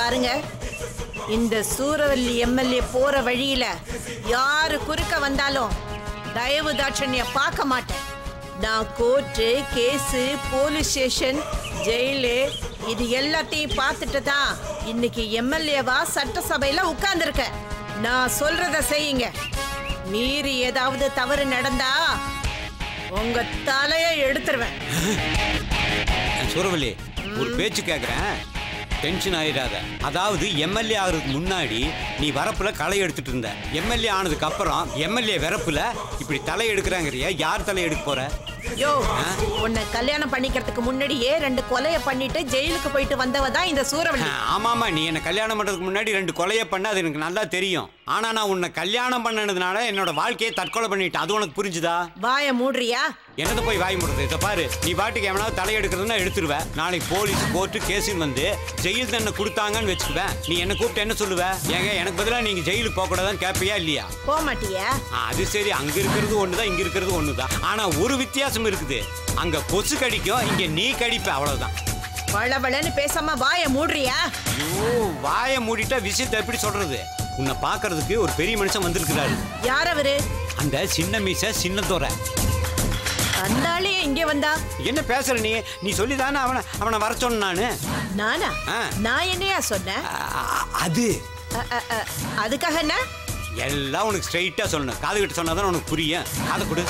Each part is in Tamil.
பாருங்க, இந்த சூரவல்லி எம்எல்ஏ போற வழியில யாரு குறுக்க வந்தாலும் தயவு தாட்சண்ய பார்க்க மாட்டேன். நான் court, case, police station, jail இது எல்லாத்தையும் பார்த்துட்டு தான் இன்னைக்கு எம்எல்ஏவா சட்டசபையில உட்கார்ந்துருக்க. நான் சொல்றத செய்யுங்க. மீறி ஏதாவது தவறு நடந்தா உங்க தலையை எடுத்துருவேன். சூரவல்லி, ஒரு பேச்சு கேட்குறேன், டென்ஷன் ஆயிடாத. அதாவது எம்எல்ஏ ஆகிறதுக்கு முன்னாடி நீ வரப்புல களை எடுத்துட்டு இருந்த. எம்எல்ஏ ஆனதுக்கு அப்புறம் எம்எல்ஏ வரப்புல இப்படி தலை எடுக்கிறாங்கறியா? யார் தலை எடுக்க போற? யோ, உன்னை கல்யாணம் பண்ணிக்கிறதுக்கு முன்னாடியே 2 கொலையை பண்ணிட்டு ஜெயிலுக்கு போயிட்டு வந்தவ தான் இந்த சூரவல்லி. ஆமாமா, நீ என்ன கல்யாணம் பண்றதுக்கு முன்னாடி 2 கொலையை பண்ண, அது எனக்கு நல்லா தெரியும். ஆனா நான் உன்னை கல்யாணம் பண்ணதுனால என்னோட வாழ்க்கையை தற்கொலை பண்ணிட்டேன். அது உனக்கு புரிஞ்சுதா? வாய மூடுறியா? என்னது போய் வாய் மூடுறது? இதை பாரு, நீ பாட்டுக்கு எவனாவது தலை எடுக்கிறதுனா எடுத்துருவேன். நாளைக்கு போலீஸ், கோர்ட்டு, கேஸுன்னு வந்து ஜெயில் தண்டனை கொடுத்தாங்கன்னு வச்சுக்குவேன். நீ என்ன கூப்பிட்டு என்ன சொல்லுவ? ஏங்க, எனக்கு பதிலாக நீங்க ஜெயிலுக்கு போக கூடாதான்னு கேட்பியா இல்லையா? போக மாட்டியா? அது சரி, அங்க இருக்கிறது ஒண்ணுதான், இங்க இருக்கிறது ஒண்ணுதான். ஆனா ஒரு வித்தியாசம் இருக்குது. அங்க கொசு கடிக்கும், இங்க நீ கடிப்ப, அவ்வளவுதான். வளவளன்னு பேசாம வாய மூடுறியா? ஐயோ, வாய மூடிட்டா விஷயத்தை எப்படி சொல்றது? உன்னை பாக்குறதுக்கு ஒரு பெரிய மனுஷன் வந்திருக்கிறாரு. யார் அவரு? அந்த சின்ன மீச சின்னத்தோர. அந்த ஆளே இங்க வந்தா? என்ன பேசுற நீ? நீ சொல்லிதானே அவனை வர சொன்ன. நானா? நான் என்னையா சொன்னேன்? அது அதுக்காக என்ன? எல்லாம் உனக்கு ஸ்ட்ரைட்டா சொல்லணும். காது கிட்ட சொன்னாதான் உனக்கு புரியும். காதை கொடு.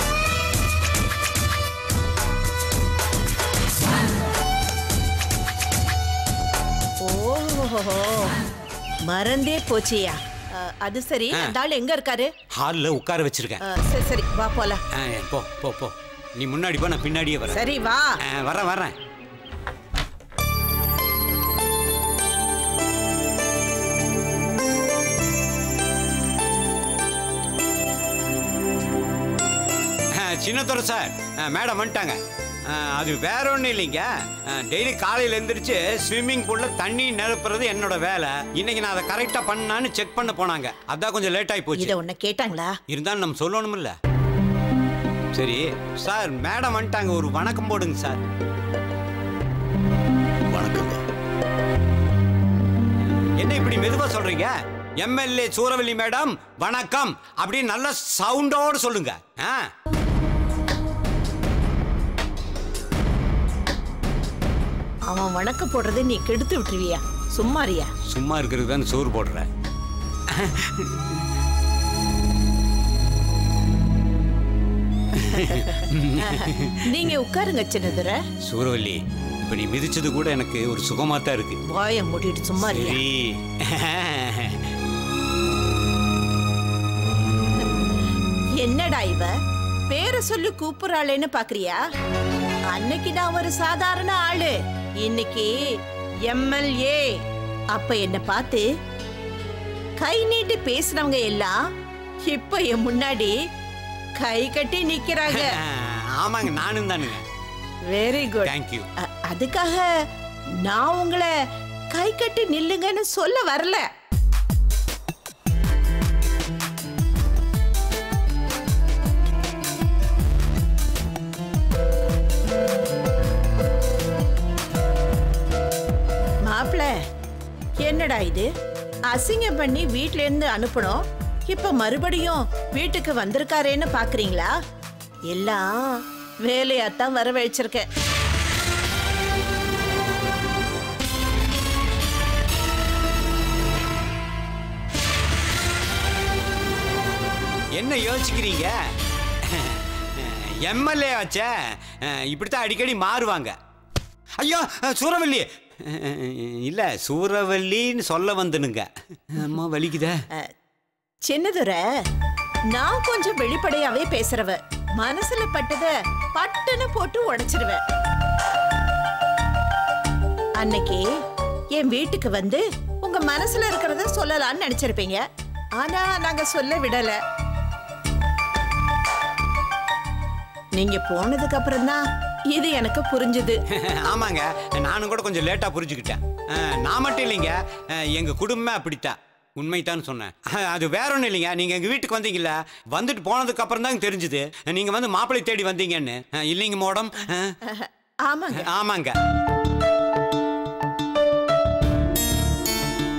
ஓஹோ, மறந்தே போச்சியா. அது சரி, அந்த ஆள் எங்க இருக்காரு? ஹால்ல உட்கார வச்சிருக்கேன். சரி சரி, வா போலாம். போ போ போ. நீ முன்னாடி போ, நான் பின்னாடியே வரேன். சரி வா. வரேன். சின்னத்தோர சார், மேடம் வந்துட்டாங்க. அது வேற ஒன்றும் இல்லைங்க. டெய்லி காலையில் எழுந்திரிச்சு ஸ்விம்மிங் பூல்ல தண்ணி நிரப்புறது என்னோட வேலை. இன்னைக்கு நான் அதை கரெக்டா பண்ணான்னு செக் பண்ண போனாங்க. அதான் கொஞ்சம் லேட் ஆகி போச்சு. இதை ஒன்னு கேட்டாங்களா? இருந்தாலும் நம்ம சொல்லணும்ல. சரி சார், மேடம் வந்துட்டாங்க, ஒரு வணக்கம் போடுங்க சார். வணக்கம். என்ன இப்படி மெதுவா சொல்றீங்க? எம்எல்ஏ சூரவல்லி மேடம் வணக்கம் அப்படின்னு நல்ல சவுண்டோடு சொல்லுங்க. அவன் வணக்கம் போடுறது நீ கெடுத்து விட்டுருவியா? சும்மாரியா? சும்மா இருக்கிறது தான் சோறு போடுற. நீங்க உட்காருங்க சின்னதுரை. சூரவல்லி, இப்ப நீ மிதிச்சது கூட எனக்கு ஒரு சுகமா தான் இருக்கு. வாய மூடிட்டு சும்மா இரு. என்னடா இவ பேரை சொல்லி கூப்பிடுறாளேன்னு பாக்குறியா? அன்னைக்கு நான் ஒரு சாதாரண ஆளு, இன்னைக்கு எம்எல்ஏ. அப்ப என்ன பார்த்து கை நீட்டி பேசினவங்க எல்லாம் இப்ப என் முன்னாடி கை கட்டி நிக்கிறாங்க. ஆமாங்க, நானும் தானுங்க. Very good, thank you. அதுக்காக நான் உங்களை கை கட்டி நில்லுங்கன்னு சொல்ல வரல. மாப்பிள்ள, என்னடா இது? அசிங்கம் பண்ணி வீட்ல இருந்து அனுப்பணும், இப்ப மறுபடியும் வீட்டுக்கு வந்திருக்காரேன்னு பாக்குறீங்களா? எல்லாம் வேலையாத்தான் வரவழைச்சிருக்கேன். என்ன யோசிக்கிறீங்க? எம்எல்ஏ வச்ச இப்படித்தான் அடிக்கடி மாறுவாங்க. ஐயோ சூரவல்லி இல்ல, சூரவல்லின்னு சொல்ல வந்துனுங்க. அம்மா வலிக்குத. சின்னதுரை, நான் கொஞ்சம் வெளிப்படையாவே பேசுறவ. மனசுல பட்டத பட்டுன்னு போட்டு உடைச்சிருவ. அன்னைக்கு என் வீட்டுக்கு வந்து உங்க மனசுல இருக்கிறத சொல்லலாம்னு நினைச்சிருப்பீங்க. ஆனா நாங்க சொல்ல விடல. நீங்க போனதுக்கு அப்புறம் தான் இது எனக்கு புரிஞ்சுது. ஆமாங்க, நானும் கூட கொஞ்சம் லேட்டா புரிஞ்சுக்கிட்டேன். நான் மட்டும் இல்லைங்க, எங்க குடும்பமே அப்படித்தான். உண்மைதான் சொன்னேன். அது வேற ஒன்றும் இல்லைங்க. நீங்க எங்க வீட்டுக்கு வந்தீங்கல்ல, வந்துட்டு போனதுக்கு அப்புறம் தான் தெரிஞ்சுது நீங்க வந்து மாப்பிள்ளை தேடி வந்தீங்கன்னு. இல்லைங்க மேடம்? ஆமாங்க ஆமாங்க.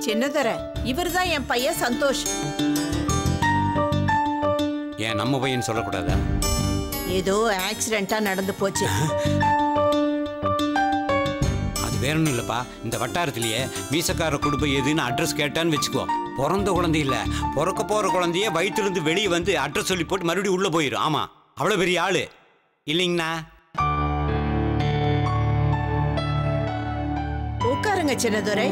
சின்னதர இவர்தான் என் பையன் சந்தோஷ். ஏன் நம்ம பையன் சொல்லக்கூடாதா? ஏதோ ஆக்சிடென்ட்டா நடந்து போச்சு. அது வேற ஒன்றும் இல்லப்பா. இந்த வட்டாரத்திலேயே வீசக்கார குடும்பம் எதுன்னு அட்ரஸ் கேட்டான்னு வச்சுக்கோ, பிறந்த குழந்தை இல்ல பிறக்க போற குழந்தைய வயிற்றுலேருந்து வெளியே வந்து அட்ரஸ் சொல்லி போட்டு மறுபடியும் உள்ள போயிடும். ஆமா, அவ்வளோ பெரிய ஆளு இல்லைங்கண்ணா. உட்காருங்க சின்னதுரை.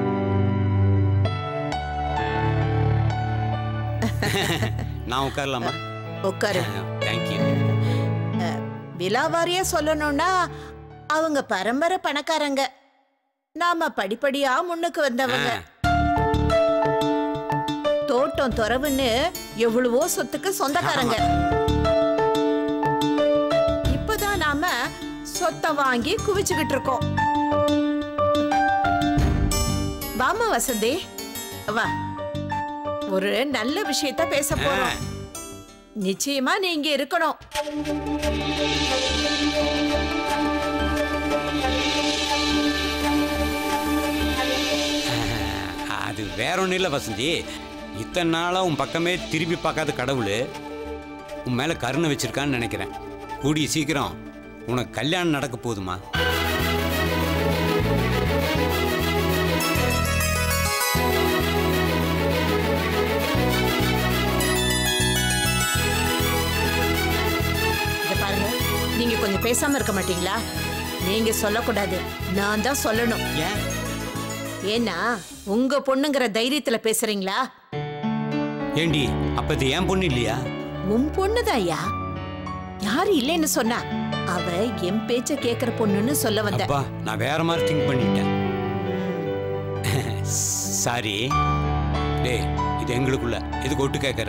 நான் உட்காரலாமா? உட்காரு. தேங்க்யூ. விலாவாரியா சொல்லணும்னா அவங்க பரம்பரை பணக்காரங்க, நாம படிப்படியா முன்னுக்கு வந்தவங்க. தோட்டம் துறவுன்னு எவ்வளவோ சொத்துக்கு சொந்தக்காரங்க. இப்பதான் நாம சொத்தை வாங்கி குவிச்சுக்கிட்டு இருக்கோம். வாமா வசந்தி, வா. ஒரு நல்ல விஷயத்த பேச போறோம். நிச்சயமா நீ இங்க இருக்கணும். அது வேற ஒன்றும் இல்லை வசந்தி. இத்தனை நாளாக உன் பக்கமே திரும்பி பார்க்காத கடவுள் உன் மேலே கருணை வச்சிருக்கான்னு நினைக்கிறேன். கூடிய சீக்கிரம் உனக்கு கல்யாணம் நடக்க போகுதுமா. நீங்க கொஞ்சம் பேசாம இருக்க மாட்டீங்களா? நீங்க சொல்லக்கூடாது, நான் தான் சொல்லணும். ஏன்னா உங்க பொண்ணுங்கிற தைரியத்துல பேசுறீங்களா? ஏண்டி, அப்ப இது என் பொண்ணு இல்லையா? உன் பொண்ணுதாயா. யாரு இல்லைன்னு சொன்னா? அவ என் பேச்ச கேக்குற பொண்ணுன்னு சொல்ல வந்த. நான் வேற மாதிரி திங்க் பண்ணிட்டேன். சாரி. டேய், இது எங்களுக்குள்ள எதுக்கு ஒட்டு கேட்கற?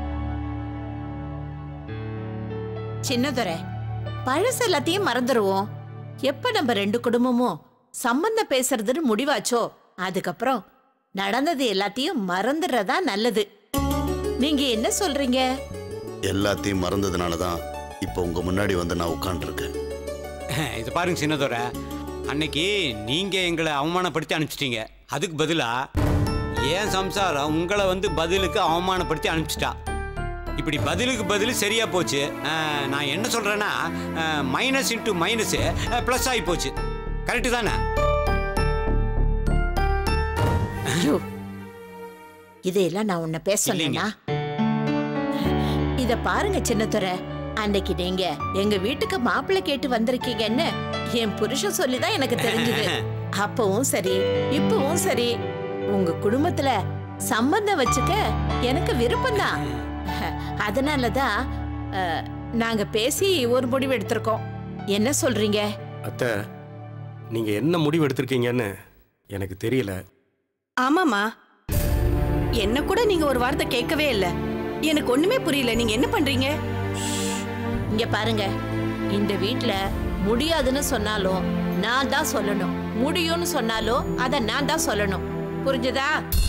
சின்னதுரை, பழசு எல்லாத்தையும் மறந்துடுவோம். எப்ப நம்ம ரெண்டு குடும்பமும் சம்பந்தம் பேசுறதுன்னு முடிவாச்சோ அதுக்கப்புறம் நடந்தது எல்லாத்தையும் மறந்துடுறதா நல்லது. நீங்க என்ன சொல்றீங்க? எல்லாத்தையும் மறந்ததுனாலதான் இப்ப உங்க முன்னாடி வந்து நான் உட்கார்ந்துருக்கேன். இது பாருங்க சின்னதுரை, அன்னைக்கு நீங்க எங்களை அவமானப்படுத்தி அனுப்பிச்சிட்டீங்க. அதுக்கு பதிலா ஏன் சம்சாரம் உங்களை வந்து பதிலுக்கு அவமானப்படுத்தி அனுப்பிச்சிட்டா. இப்படி பதிலுக்கு பதில் சரியா போச்சு. நான் என்ன சொல்றேன்னா, மைனஸ் இன்டு மைனஸ் பிளஸ் ஆகி போச்சு. கரெக்டு தானே? இதையெல்லாம் நான் உன்னை பேசலைங்க. இத பாருங்க சின்னதுரை, அன்னைக்கு நீங்க எங்க வீட்டுக்கு மாப்பிள்ளை கேட்டு வந்திருக்கீங்கன்னு என் புருஷன் சொல்லிதான் எனக்கு தெரிஞ்சது. அப்பவும் சரி இப்பவும் சரி உங்க குடும்பத்துல சம்பந்தம் வச்சுக்க எனக்கு விருப்பம்தான். அதனாலதான் நாங்க பேசி ஒரு முடிவு எடுத்திருக்கோம். என்ன சொல்றீங்க? அத்தை, நீங்க என்ன முடிவு எடுத்திருக்கீங்கன்னு எனக்கு தெரியல. ஆமாமா, என்ன கூட நீங்க ஒரு வார்த்தை கேட்கவே இல்ல. எனக்கு ஒண்ணுமே புரியல. நீங்க என்ன பண்றீங்க? இங்க பாருங்க, இந்த வீட்ல முடியாதுன்னு சொன்னாலும் நான் தான் சொல்லணும், முடியும்னு சொன்னாலும் அத நான் தான் சொல்லணும். புரிஞ்சுதா?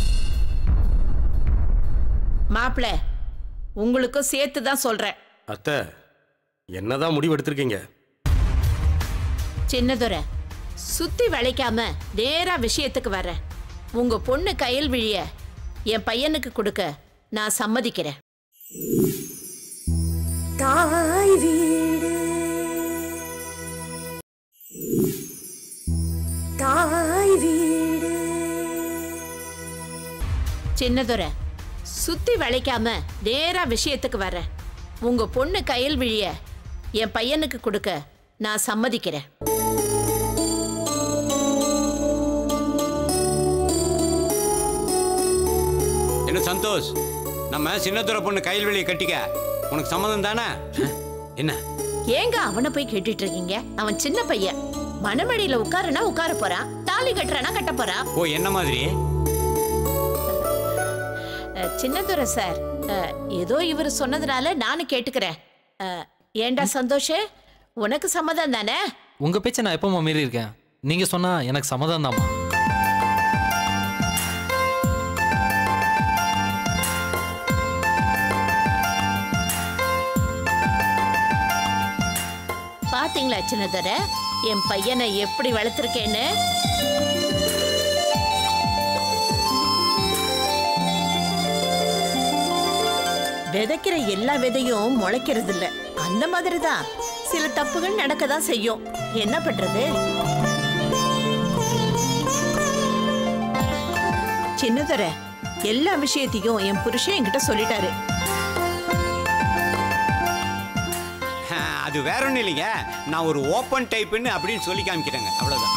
மாப்பிள்ள, உங்களுக்கும் சேர்த்து தான் சொல்றேன். அத்தை, என்னதான் முடிவு எடுத்திருக்கீங்க? சின்னதுரை, சுத்தி வளைக்காம நேரா விஷயத்துக்கு வர்றேன். உங்க பொண்ணு கயல்விழிய என் பையனுக்கு கொடுக்க நான் சம்மதிக்கிறேன். சின்னதுரை, சுத்தி வளைக்காம நேரா விஷயத்துக்கு வர்றேன். உங்க பொண்ணு கயல்விழிய என் பையனுக்கு கொடுக்க நான் சம்மதிக்கிறேன். என்ன சந்தோஷ், நம்ம சின்னதுரை பொண்ணு கயல்விழியை கட்டிக்க உனக்கு சம்மதம் தானே? என்ன ஏங்க அவனை போய் கேட்டுட்டு இருக்கீங்க? அவன் சின்ன பையன். மணமடியில உட்காருனா உட்கார போறான், தாலி கட்டுறானா கட்ட போறான். ஓ, என்ன மாதிரி? சின்னதுரை சார், ஏதோ இவர் சொன்னதுனால நானும் கேட்டுக்கிறேன். ஏண்டா சந்தோஷ், உனக்கு சம்மதம் தானே? உங்க பேச்ச நான் எப்பமா மீறி இருக்கேன்? நீங்க சொன்னா எனக்கு சம்மதம் தாமா. பாத்தீங்களா சின்னதுரை, என் பையனை எப்படி வளர்த்திருக்கேன்னு? விதைக்கிற எல்லா விதையும் முளைக்கிறது இல்ல. அந்த மாதிரிதான் சில தப்புகள் நடக்கதான் செய்யும். என்ன பண்றது? சின்னதுரை, எல்லா விஷயத்தையும் என் புருஷன் என்கிட்ட சொல்லிட்டாரு. அது வேற ஒன்றும் இல்லைங்க, நான் ஒரு ஓப்பன் டைப்புன்னு அப்படின்னு சொல்லி காமிக்கிறேங்க, அவ்வளோதான்.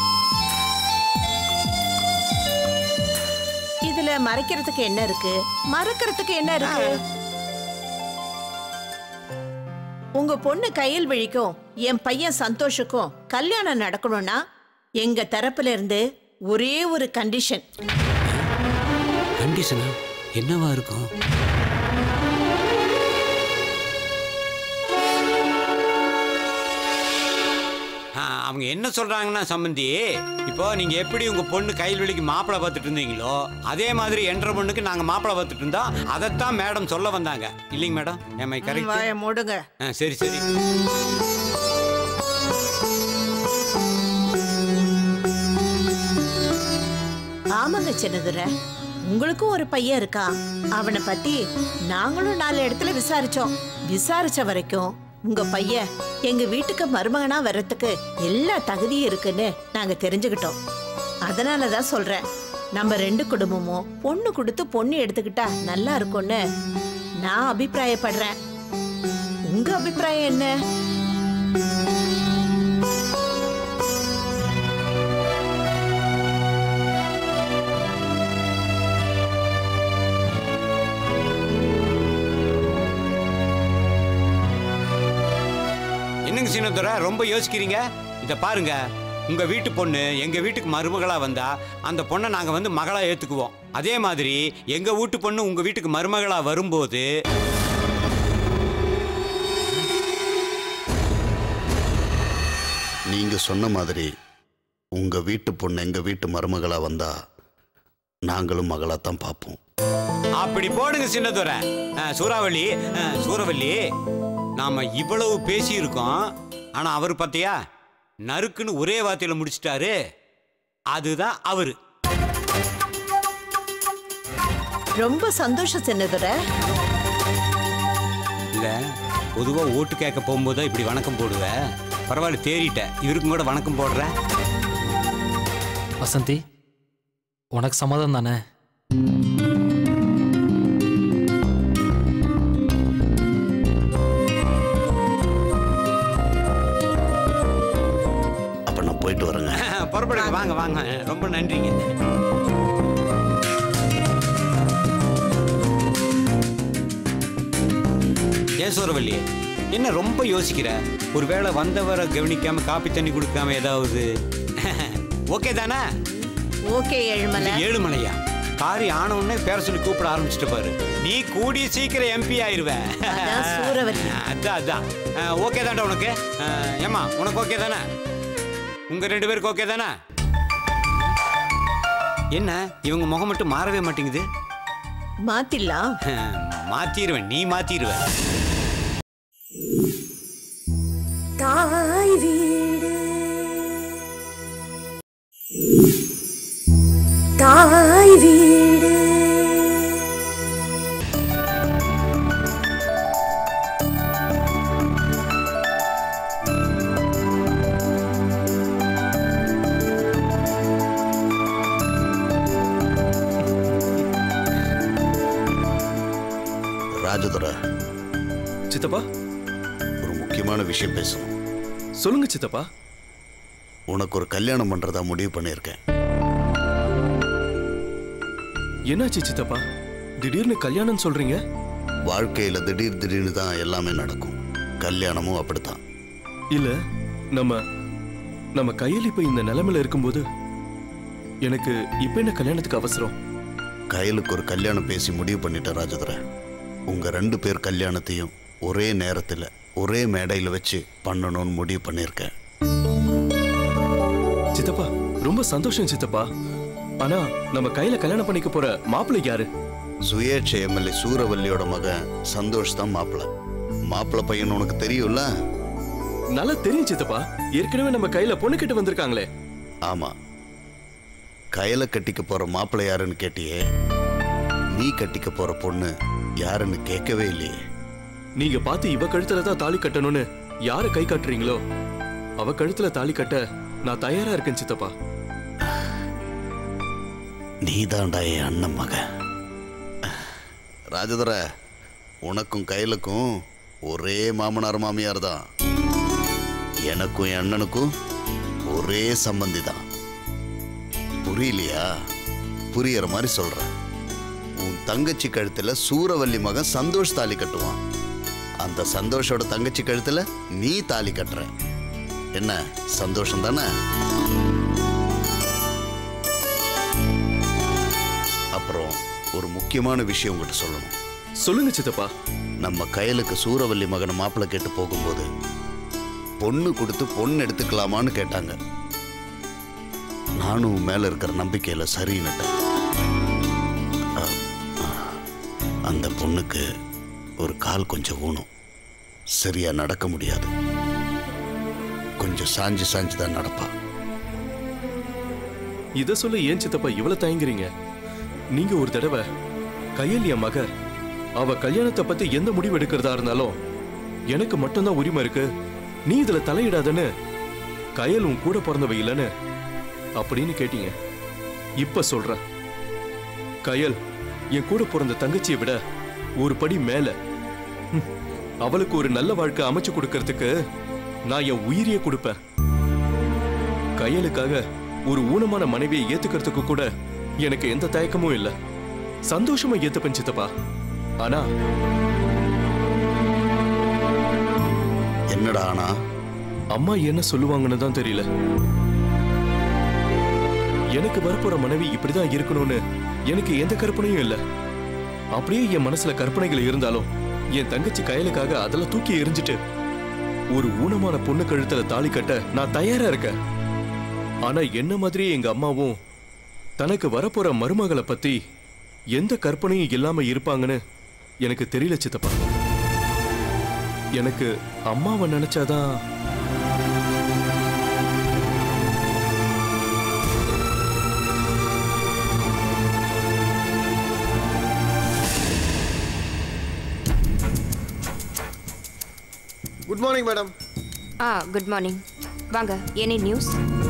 இதுல மறைக்கிறதுக்கு என்ன இருக்கு, மறக்கிறதுக்கு என்ன இருக்கு? உங்க பொண்ணு கையில் விழிக்கும் என் பையன் சந்தோஷுக்கும் கல்யாணம் நடக்கணும்னா எங்க தரப்புல இருந்து ஒரே ஒரு கண்டிஷன். கண்டிஷனா என்னவா இருக்கும்? அவங்க என்ன சொல்றாங்கன்னா சம்பந்தி, இப்போ நீங்க எப்படி உங்க பொண்ணு கையில் விழிக்கு மாப்பிள்ளை பார்த்துட்டு இருந்தீங்களோ அதே மாதிரி என்ற பொண்ணுக்கு நாங்க மாப்பிள்ளை பார்த்துட்டு இருந்தா அதைத்தான் மேடம் சொல்ல வந்தாங்க. இல்லைங்க மேடம்? ஏமா கரெக்ட்? மூடுங்க. சரி சரி. ஆமாங்க சின்னதுரை, உங்களுக்கும் ஒரு பையன் இருக்கான். அவனை பத்தி நாங்களும் 4 இடத்துல விசாரிச்சோம். விசாரிச்ச வரைக்கும் உங்க பையன் எங்க வீட்டுக்கு மருமகனா வர்றதுக்கு எல்லா தகுதியும் இருக்குன்னு நாங்க தெரிஞ்சுக்கிட்டோம். அதனாலதான் சொல்றேன், நம்ம 2 குடும்பமும் பொண்ணு கொடுத்து பொண்ணு எடுத்துக்கிட்டா நல்லா இருக்கும்னு நான் அபிப்பிராயப்படுறேன். உங்க அபிப்பிராயம் என்ன? என்னங்க சின்னதுரை, ரொம்ப யோசிக்கிறீங்க? இத பாருங்க, உங்க வீட்டு பொண்ணு எங்க வீட்டுக்கு மருமகளா வந்தா அந்த பொண்ணை நாங்க வந்து மகளா ஏத்துக்குவோம். அதே மாதிரி எங்க வீட்டு பொண்ணு உங்க வீட்டுக்கு மருமகளா வரும்போது நீங்க சொன்ன மாதிரி உங்க வீட்டு பொண்ணு எங்க வீட்டு மருமகளா வந்தா நாங்களும் மகளாத்தான் பார்ப்போம். அப்படி போடுங்க சின்னதுரை. சூறாவளி, சூறாவளி, நாம இவ்வளவு பேசி இருக்கோம், ஆனா அவர் பார்த்தியா நறுக்குன்னு ஒரே வார்த்தையில முடிச்சிட்டாரு. அதுதான் அவரு. ரொம்ப சந்தோஷம் சின்னதுரை. இல்ல, பொதுவா ஓட்டு கேட்க போகும்போது இப்படி வணக்கம் போடுவேன். பரவாயில்ல, தேறிட்ட. இவருக்கும் கூட வணக்கம் போடுற. வசந்தி, உனக்கு சம்மதம் தானே? போயிட்டு வரேங்க. புறப்படுங்க, வாங்க வாங்க. ரொம்ப நன்றிங்க. ஏன் சூரவல்லி, என்ன ரொம்ப யோசிக்கிற? ஒருவேளை வந்தவரை கவனிக்காம காப்பி தண்ணி கொடுக்காம ஏதாவது ஓகே தானே? ஓகே ஏழுமலை. ஏழுமலையா? காரி ஆனவுடனே பேர சொல்லி கூப்பிட ஆரம்பிச்சுட்டு பாரு. நீ கூடிய சீக்கிரம் எம்பி ஆயிருவ. அதான் அதான். ஓகே தான்டா உனக்கு? ஏமா உனக்கு ஓகே தானே? உங்க 2 பேருக்கு ஓகே தானே? என்ன இவங்க முகம் மட்டும் மாறவே மாட்டேங்குது? மாத்திடலாம். மாத்திடுவேன், நீ மாத்திடுவ. தாய் வீடு, தாய் வீடு. ராஜதுரை, சித்தப்பா ஒரு முக்கியமான விஷயம் பேசணும். சொல்லுங்க சித்தப்பா. உனக்கு ஒரு கல்யாணம் பண்றதா முடிவு பண்ணியிருக்கேன். என்னாச்சு சித்தப்பா, திடீர்னு கல்யாணம் சொல்றீங்க? வாழ்க்கையில திடீர் திடீர்னு தான் எல்லாமே நடக்கும். கல்யாணமும் அப்படித்தான். இல்ல, நம்ம கையில் இப்ப இந்த நிலைமையில இருக்கும்போது எனக்கு இப்ப என்ன கல்யாணத்துக்கு அவசரம்? கையிலுக்கு ஒரு கல்யாணம் பேசி முடிவு பண்ணிட்டேன் ராஜதுரை. உங்க 2 பேர் கல்யாணத்தையும் ஒரே நேரத்தில் ஒரே மேடையில் வச்சு பண்ணணும்னு முடிவு பண்ணியிருக்கேன். சித்தப்பா ரொம்ப சந்தோஷம் சித்தப்பா. ஆனா நம்ம கையில கல்யாணம் பண்ணிக்க போற மாப்பிள்ளை யாரு? சுயேட்சை எம்எல்ஏ சூரவல்லியோட மகன் சந்தோஷ் தான் மாப்பிள்ளை. மாப்பிள்ளை பையன் உனக்கு தெரியும்ல? நல்லா தெரியும் சித்தப்பா. ஏற்கனவே நம்ம கையில பொண்ணு கிட்ட வந்திருக்காங்களே. ஆமா. கையில கட்டிக்க போற மாப்பிள்ளை யாருன்னு கேட்டியே, நீ கட்டிக்க போற பொண்ணு யாருன்னு கேட்கவே இல்லையே. நீங்க பார்த்து இவ கழுத்துல தான் தாலி கட்டணும்னு யாரை கை காட்டுறீங்களோ அவ கழுத்துல தாலி கட்ட நான் தயாரா இருக்கேன் சித்தப்பா. நீதான்டா என் அண்ணன் மகன். ராஜதுர, உனக்கும் கையிலுக்கும் ஒரே மாமனார் மாமியார் தான். எனக்கும் என் அண்ணனுக்கும் ஒரே சம்பந்தி தான். புரியலையா? புரியற மாதிரி சொல்றேன். உன் தங்கச்சி கழுத்துல சூரவல்லி மகன் சந்தோஷ் தாலி கட்டுவான். அந்த சந்தோஷோட தங்கச்சி கழுத்துல நீ தாலி கட்டுற. என்ன சந்தோஷம் தானே? அப்புறம் ஒரு முக்கியமான விஷயம் உங்ககிட்ட சொல்லணும். சொல்லுங்க சித்தப்பா. நம்ம கையலுக்கு சூரவல்லி மகனை மாப்பிள்ளை கேட்டு போகும்போது பொண்ணு கொடுத்து பொண்ணு எடுத்துக்கலாமான்னு கேட்டாங்க. நானும் மேல இருக்கிற நம்பிக்கையில சரின்னுட்டேன். அந்த பொண்ணுக்கு ஒரு கால் கொஞ்சம் ஊனும், சரியா நடக்க முடியாது. கொஞ்சம் சாஞ்சு சாஞ்சு தான் நடப்பா. இத சொல்ல ஏன் சித்தப்பா இவ்வளவு தயங்குறீங்க? நீங்க ஒரு தடவை கையல் என் மக, அவ கல்யாணத்தை பத்தி எந்த முடிவு எடுக்கிறதா இருந்தாலும் எனக்கு மட்டும்தான் உரிமை இருக்கு, நீ இதுல தலையிடாதன்னு கையல் உன் கூட பிறந்தவ இல்லைன்னு அப்படின்னு கேட்டீங்க. இப்ப சொல்ற, கையல் என் கூட பிறந்த தங்கச்சியை விட ஒரு படி மேல. அவளுக்கு ஒரு நல்ல வாழ்க்கை அமைச்சு கொடுக்கறதுக்கு நான் என் உயிரியை கொடுப்பேன். கையலுக்காக ஒரு ஊனமான மனைவியை ஏத்துக்கிறதுக்கு கூட எனக்கு எந்த தயக்கமும் இல்ல. சந்தோஷமா ஏத்துப்பேன் சித்தப்பா. ஆனா என்னடா ஆனா? அம்மா என்ன சொல்லுவாங்கன்னு தான் தெரியல. எனக்கு வரப்போற மனைவி இப்படிதான் இருக்கணும்னு எனக்கு எந்த கற்பனையும் இல்ல. அப்படியே என் மனசுல கற்பனைகள் இருந்தாலும் என் தங்கச்சி கையலுக்காக அதெல்லாம் தூக்கி எரிஞ்சிட்டு ஒரு ஊனமான பொண்ணு கழுத்துல தாலி கட்ட நான் தயாரா இருக்கேன். ஆனா என்ன மாதிரியே எங்க அம்மாவும் தனக்கு வரப்போற மருமகளை பத்தி எந்த கற்பனையும் இல்லாம இருப்பாங்கன்னு எனக்கு தெரியல சித்தப்பா. எனக்கு அம்மாவை நினைச்சாதான் good morning madam. Good morning. வாங்க, எனி நியூஸ்?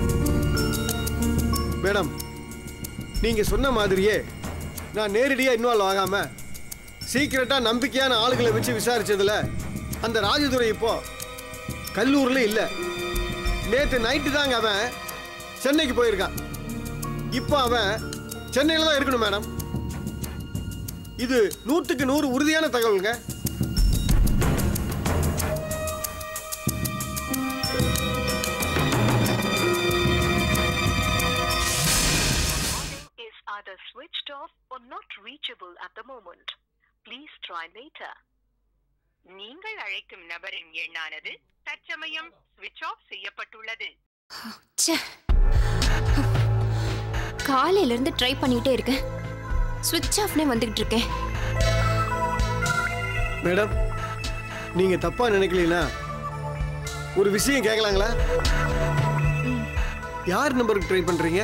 மேடம், நீங்க சொன்ன மாதிரியே நான் நேரடியா இன்வால்வ் ஆகாம சீக்கிரட்டா நம்பிக்கையான ஆளுகளை வச்சு விசாரிச்சதுல அந்த ராஜதுரை இப்போ கல்லூர்ல இல்ல. நேற்று நைட்டு தாங்க அவன் சென்னைக்கு போயிருக்கான். இப்போ அவன் சென்னையில தான் இருக்கணும் மேடம். இது 100க்கு 100 உறுதியான தகவலுங்க. Either switched off or not reachable at the moment. Please try later. நீங்கள் அழைக்கும் நபரின் எண்ணானது தற்சமயம் switch off செய்யப்பட்டுள்ளது. காலையில இருந்து ட்ரை பண்ணிட்டே இருக்கேன், ஸ்விட்ச் ஆஃப்னே வந்துகிட்டு இருக்கேன். மேடம், நீங்க தப்பா நினைக்கலனா ஒரு விஷயம் கேட்கலாங்களா? யார் நம்பருக்கு ட்ரை பண்றீங்க?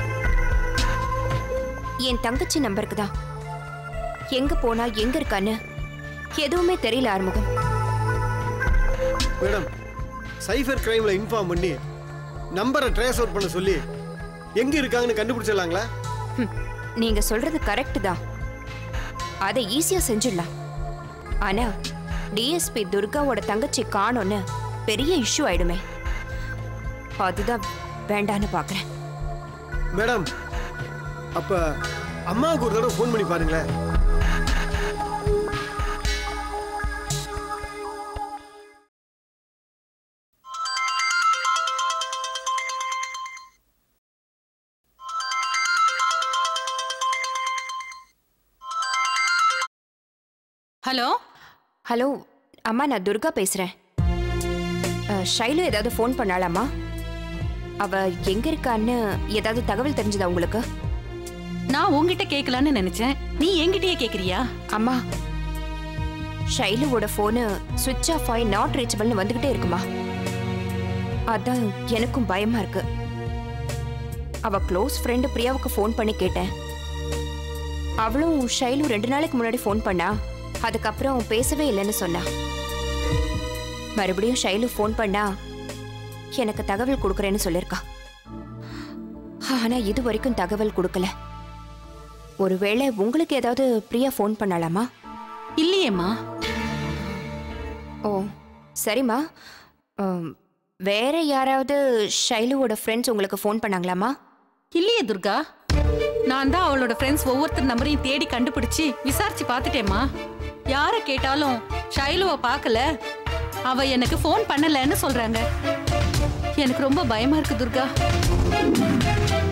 என் தங்கச்சி நம்பருக்கு தான். எங்க போனா எங்க இருக்கான்னு எதுவுமே தெரியல ஆறுமுகம். மேடம், சைபர் கிரைம்ல இன்ஃபார்ம் பண்ணி நம்பரை ட்ரேஸ் அவுட் பண்ண சொல்லி எங்க இருக்காங்கன்னு கண்டுபிடிச்சிடலாங்களா? நீங்க சொல்றது கரெக்ட் தான், அதை ஈஸியா செஞ்சிடலாம். ஆனா டிஎஸ்பி துர்காவோட தங்கச்சி காணோன்னு பெரிய இஷ்யூ ஆயிடுமே, அதுதான் வேண்டான்னு பாக்குறேன். மேடம், அப்ப அம்மாவுக்கு ஒரு தடவை ஃபோன் பண்ணி பாருங்களேன். ஹலோ ஹலோ அம்மா, நான் துர்கா பேசுறேன். ஷைலு ஏதாவது ஃபோன் பண்ணாலாமா? அவ எங்க இருக்கான்னு ஏதாவது தகவல் தெரிஞ்சதா உங்களுக்கு? நான் உங்ககிட்ட கேட்கலான்னு நினைச்சேன், நீ என்கிட்டயே கேக்குறியா? அம்மா, ஷைலுவோட போனு சுவிட்ச் ஆஃப் ஆகி நாட் ரீச்சபிள்னு வந்துகிட்டே இருக்குமா. அதான் எனக்கும் பயமா இருக்கு. அவ க்ளோஸ் ஃப்ரெண்டு பிரியாவுக்கு ஃபோன் பண்ணி கேட்டேன். அவளும் ஷைலு 2 நாளைக்கு முன்னாடி ஃபோன் பண்ணா அதுக்கப்புறம் பேசவே இல்லைன்னு சொன்னா. மறுபடியும் ஷைலு ஃபோன் பண்ணா எனக்கு தகவல் கொடுக்குறேன்னு சொல்லியிருக்கா. ஆனா இது வரைக்கும் தகவல் கொடுக்கல. ஒருவேளை உங்களுக்கு ஏதாவது பிரியா ஃபோன் பண்ணலாமா? இல்லையேம்மா. ஓ சரிம்மா. வேற யாராவது ஷைலுவோட ஃப்ரெண்ட்ஸ் உங்களுக்கு ஃபோன் பண்ணாங்களாமா? இல்லையே துர்கா. நான் தான் அவளோட ஃப்ரெண்ட்ஸ் ஒவ்வொருத்தர் நம்பரையும் தேடி கண்டுபிடிச்சு விசாரிச்சு பார்த்துட்டேம்மா. யாரை கேட்டாலும் ஷைலுவை பார்க்கல, அவ எனக்கு ஃபோன் பண்ணலன்னு சொல்றாங்க. எனக்கு ரொம்ப பயமா இருக்கு துர்கா.